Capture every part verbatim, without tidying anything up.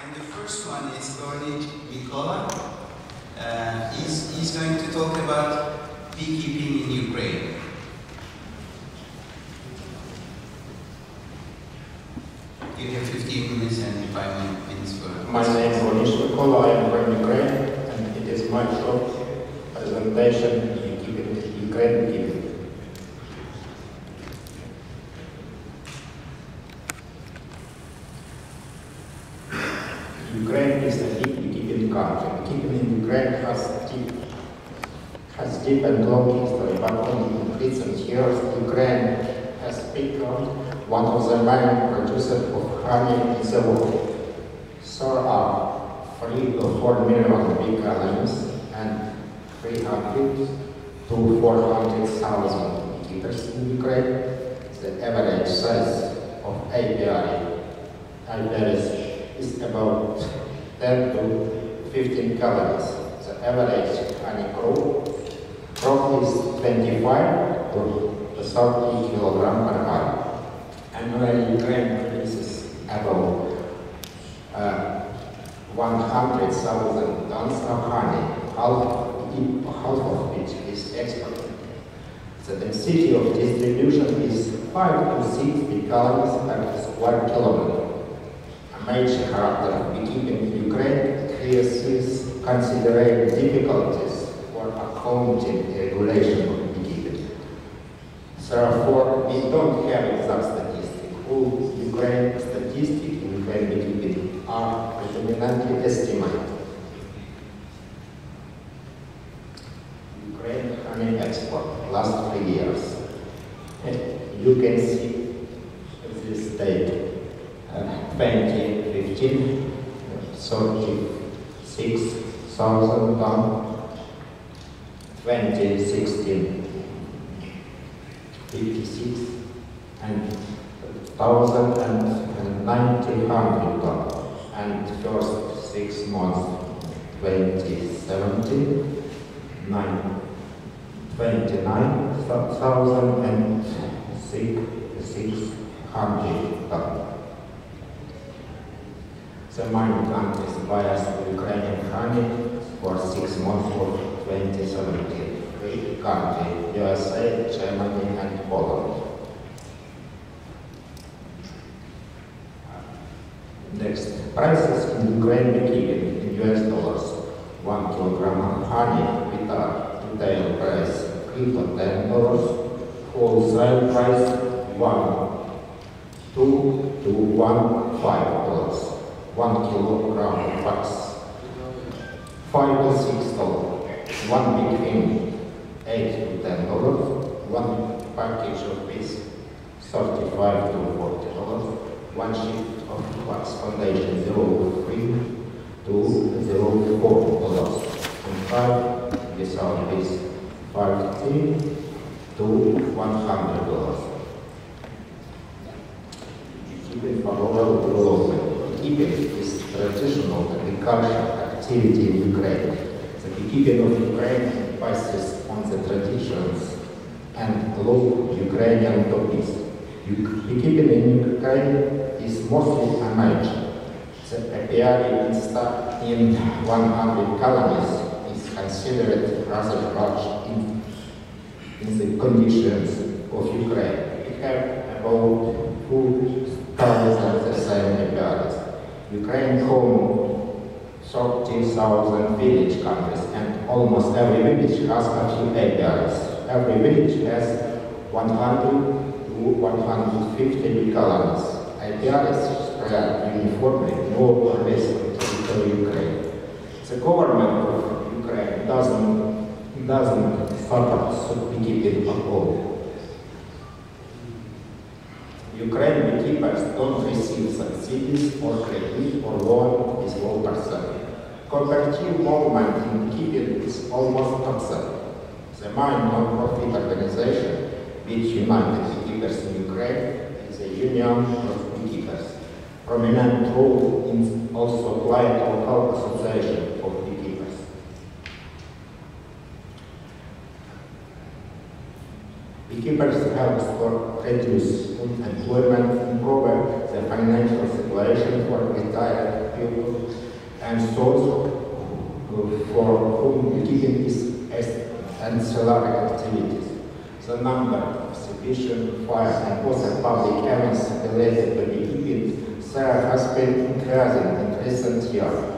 And the first one is Leonid Mikola. Uh, he's, he's going to talk about beekeeping in Ukraine. You have fifteen minutes and five minutes for... My name is Leonid Mikola, I am from Ukraine, and it is my short presentation in Ukraine beekeeping. Ukraine is a big beekeeping country. Beekeeping in Ukraine has deep, has deep and long history, but only in recent years Ukraine has become one of the main producers of honey in the world. There are three or four million bee colonies and three hundred to four hundred thousand beekeepers in Ukraine. The average size of apiary, apiaries is about ten to fifteen calories. The average honey crop, crop is twenty-five to thirty kilograms per hour. Annually, Ukraine produces about uh, one hundred thousand tons of honey, half, half of which is exported. The density of distribution is five to six calories per square kilometer. A major character of beekeeping in Ukraine faces considering difficulties for accounting regulation of beekeeping. Therefore, we don't have exact statistics. All Ukraine statistics in Ukraine beekeeping are predominantly estimated. Ukraine honey export last three years. You can see this data. Uh, twenty fifteen, thirty-six thousand tons, twenty sixteen, fifty-six, and one thousand ninety tons, and first six months, twenty seventeen, twenty-nine thousand six hundred tons. The main countries buyers of Ukrainian honey for six months of twenty seventeen. Three countries, U S A, Germany, and Poland. Next, prices in Ukraine beekeeping in U S dollars. One kilogram of honey with a retail price three to ten dollars. Wholesale price one, two to one five dollars. One kilogram of wax, five to six dollars. One between eight to ten dollars. One package of bees, thirty-five to forty dollars. One sheet of wax foundation, zero three to zero four dollars. And five without bees, fifty to one hundred dollars. Keeping for rural development. Beekeeping is traditional agricultural activity in Ukraine. The beekeeping of Ukraine bases on the traditions and local Ukrainian topics. Beekeeping in Ukraine is mostly amateur. The apiary installed in one hundred colonies is considered rather large in, in the conditions of Ukraine. We have about two thousand the same apiaries. Ukraine home thirty thousand village countries, and almost every village has a few apiaries. Every village has one hundred to one hundred fifty colonies. Apiaries spread uniformly more or less through Ukraine. The government of Ukraine doesn't, doesn't support beekeeping at all. Ukraine beekeepers don't receive subsidies or credit or loan with low percent. Cooperative movement in beekeeping is almost absent. The main non-profit organization which unites beekeepers in Ukraine is the Union of Beekeepers. Prominent role in also applied to local association of beekeepers. Beekeepers help to reduce unemployment, improve the financial situation for retired people, and those for whom beekeeping is ancillary activities. The number of exhibitions, fires, and other public events related to beekeeping there has been increasing in recent years.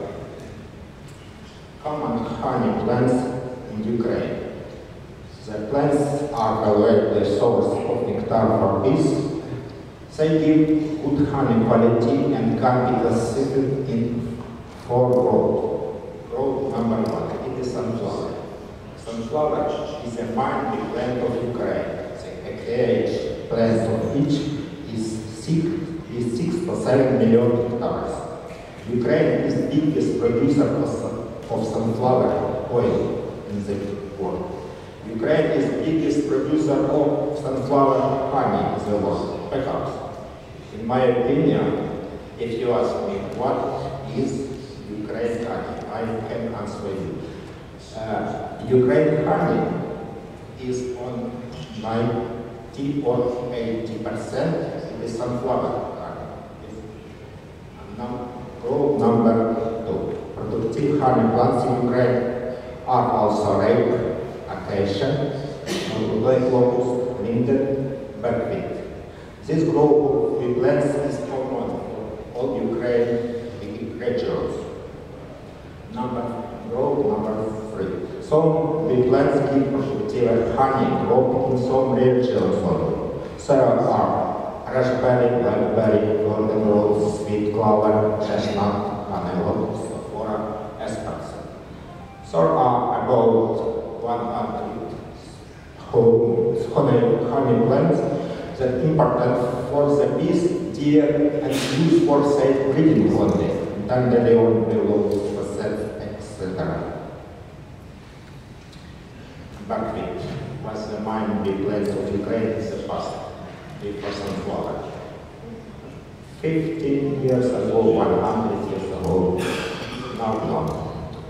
Common honey plants in Ukraine. The plants are a valuable source of nectar for bees. They give good honey quality and can be classified in four groups. Group number one, it is sunflower. Sunflower is a mighty plant of Ukraine. The acreage plant of each is six, is six to seven million hectares. Ukraine is the biggest producer of, of sunflower oil in the world. Ukraine is the biggest producer of sunflower honey in the world, perhaps. In my opinion, if you ask me what is Ukraine honey, I can answer you. Uh, Ukraine honey is on ninety or eighty percent it is sunflower honey. Num Group number two. Productive honey plants in Ukraine are also rape, acacia, black locust, linden, buckwheat. This group of plants is common for all Ukraine regions. Number, group number three. Some bee plants give productive honey crop in some regions only. There are raspberry, blackberry, golden rose, sweet clover, chestnut, cantaloupe, sophora, asparagus. There are about one hundred honey, honey plants that are important for the bees, deer, and used for safe breeding only, dandelion, willow, facet, et cetera. Buckwheat was the main bee plant of Ukraine in the past, before sunflower. Fifteen years ago, one hundred years ago, now no.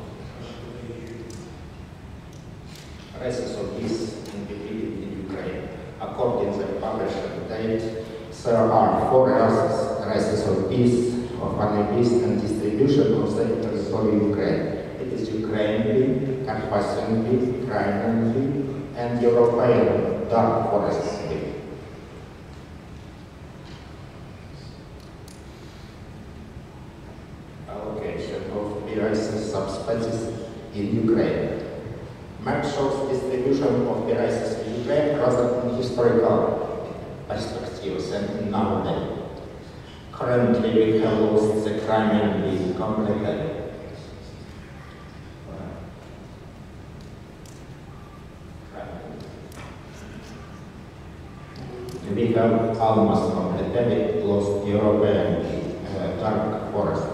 Races of bees in beekeeping in Ukraine. According to the published date, there are four races, races of bees, of honeybees, and distribution of the territory of Ukraine. It is Ukrainian bee, Carpathian bee, Crimean bee, and European dark forest bee. Allocation of bee races subspecies in Ukraine. Map shows distribution of bee races in Ukraine rather in historical perspectives and in nowadays. Currently, we have lost the Crimean bee completely. We have almost completely lost European bee, uh, dark forest.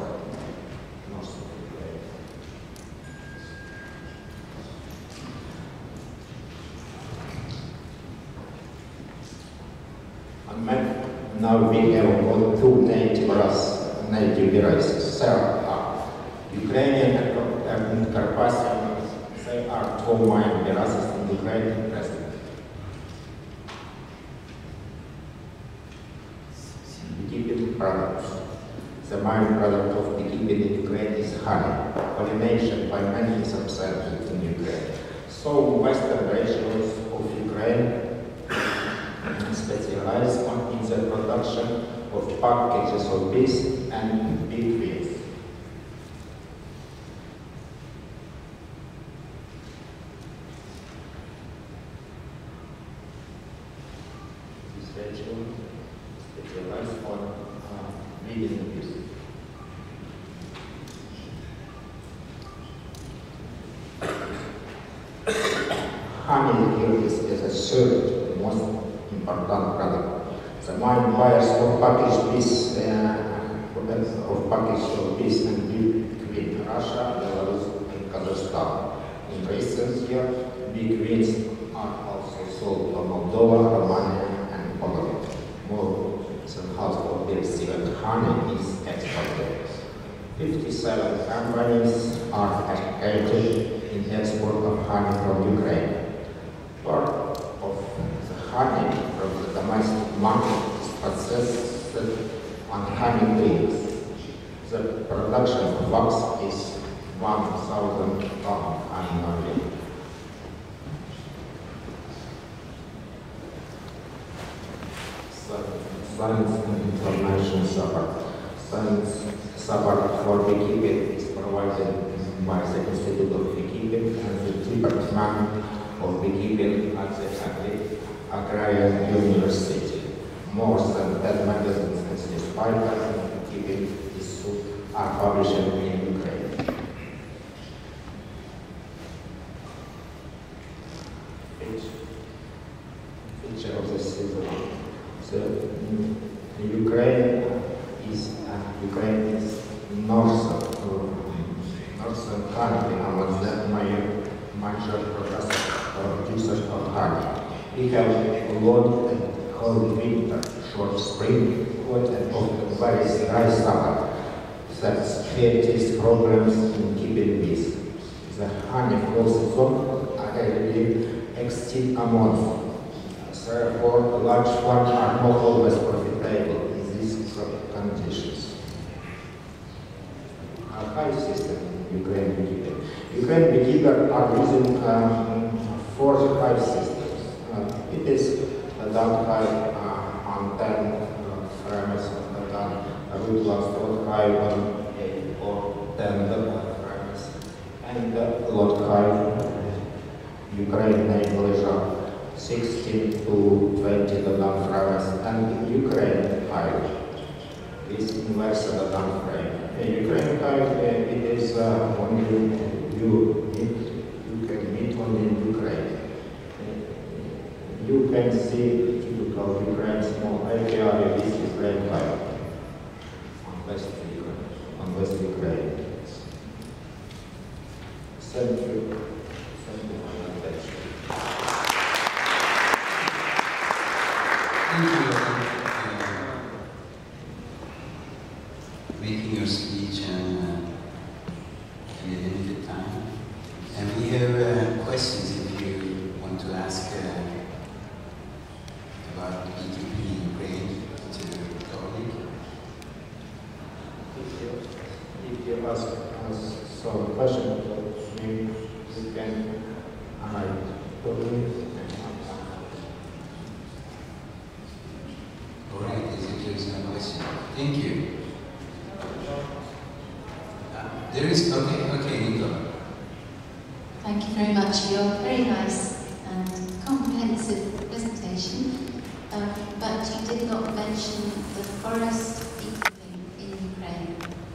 Now we have two native races, native races. There are Ukrainian and Carpathian. They are two main races in Ukraine at present. Beekeeping products. The main product of beekeeping in Ukraine is honey, pollination by many subspecies in Ukraine. So western regions of Ukraine specialize on in the production of packages of bees and bee queens. This region specializes on uh, breeding bees. Honey here is, is a third most important product. The main buyers of packaged bees, uh, of packaged bees and bee queen, Russia, Belarus, and Kazakhstan. In recent years, bee queens are also sold to Moldova, Romania, and Poland. More than half of the received honey is exported. fifty-seven companies are engaged in export of honey from Ukraine. Part of the honey month is processed on honey bees. The production of wax is one thousand tons annually. Science and information support. Science support for beekeeping is provided by the Institute of Beekeeping and the Department of Beekeeping at the Agrarian University. More than ten magazines and newspapers in beekeeping issues are published in Ukraine. Feature of the season. So, Ukraine is uh, Ukraine is northern uh, northern country among the major major producers of honey. We have a long and cold winter, short spring, hot and often very dry summer. That creates problems in keeping bees. The honey flow season rarely exceeds a month. Therefore, large farms are not always profitable in these conditions. A hive system in Ukraine beekeeping. Ukraine beekeepers are using um, four hive systems. Uh, it is a down hive uh, on ten uh, frames of the down, a woodland lot hive on eight or ten frames, and the lot hive Ukraine neighbor sixteen to twenty down frames, and Ukraine hive is inverse the down frame. In Ukraine hive uh, it is uh, only you meet, you can meet only in Ukraine. You can see typical Ukraine small apiary with Ukraine hive on West Ukraine. On West Ukraine. Thank you. Thank you for your attention. Thank you for making your speech and uh, in a limited time. And we have uh, questions if you want to ask uh, about beekeeping in Ukraine to colleague. If you, if you ask us some question, maybe we can write for you. All right, there is no question. Thank you. Uh, there is, okay, okay, Nicola. Thank you very much for your very nice and comprehensive presentation. Uh, but you did not mention the forest beekeeping in Ukraine.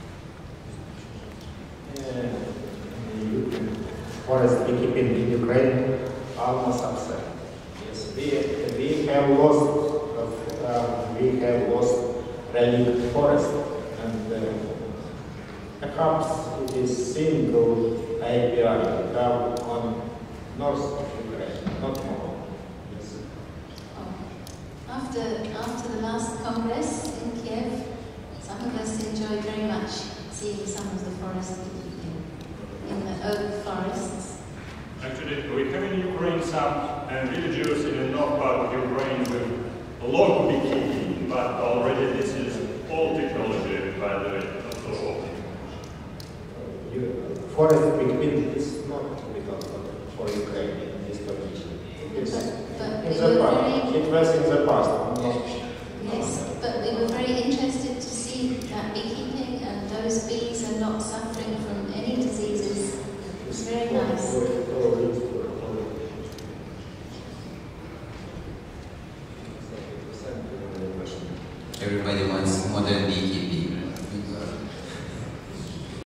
Uh, forest beekeeping in Ukraine almost upset. Yes, we, we have lost uh, we have lost relic forest, and uh, perhaps it is single apiary we have on north of Ukraine, not more. Yes. Oh. After, after the last Congress in Kiev, some of us enjoyed very much seeing some of the forest beekeeping in the oak forests. Actually, we have in Ukraine some uh, villages in the north part of Ukraine with log beekeeping, but already this is all technology, by the way. So, You, forest beekeeping is not difficult for Ukraine in this condition. It's, But, but in we the were past. very, It was in the past. yes, but we were very interested to see that beekeeping and those bees are not suffering from any diseases. It's very nice. Everybody wants modern beekeeping.